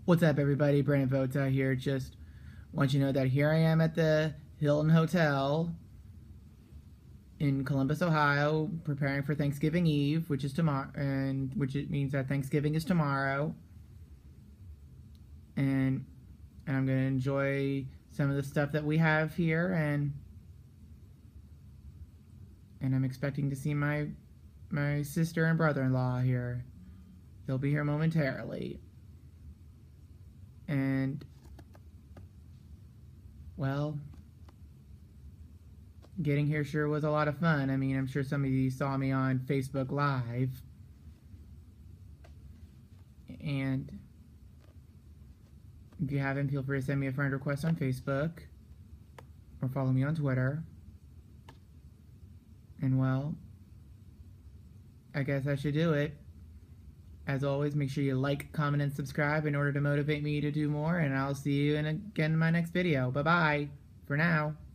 What's up, everybody? Brandon Vota here. Just want you to know that here I am at the Hilton Hotel in Columbus, Ohio, preparing for Thanksgiving Eve, which is tomorrow, and which it means that Thanksgiving is tomorrow. And I'm gonna enjoy some of the stuff that we have here, and I'm expecting to see my sister and brother-in-law here. They'll be here momentarily. And, well, getting here sure was a lot of fun. I mean, I'm sure some of you saw me on Facebook Live. And if you haven't, feel free to send me a friend request on Facebook or follow me on Twitter. And, well, I guess I should do it. As always, make sure you like, comment, and subscribe in order to motivate me to do more, and I'll see you again in my next video. Bye-bye for now.